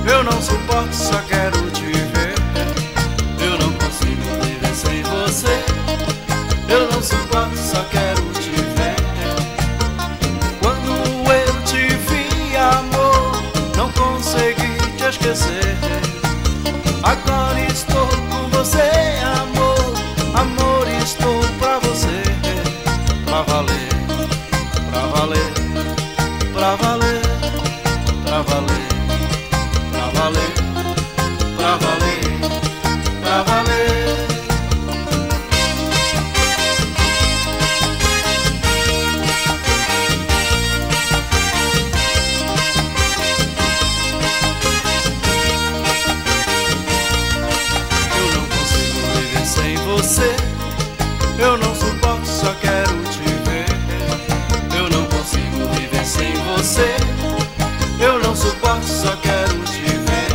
Eu não suporto, só quero te ver. Eu não consigo viver sem você. Eu não suporto, só quero te ver. Quando eu te vi, amor, não consegui te esquecer. Agora estou com você, amor. Amor, estou pra você. Pra valer, pra valer, pra valer, pra valer, pra valer, pra valer, pra valer. Eu não consigo viver sem você. Eu não suporto, só quero te ver. Eu não consigo viver sem você. Eu não suporto, só quero te ver.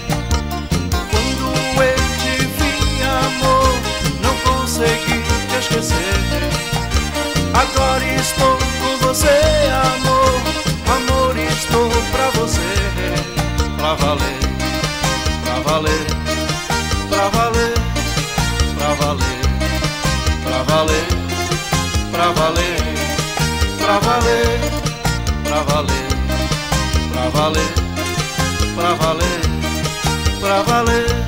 Quando eu te vi, amor, não consegui te esquecer. Agora estou com você, amor. Amor, estou pra você. Pra valer, pra valer, pra valer, pra valer, pra valer, pra valer, pra valer, pra valer, pra valer, pra valer, pra valer.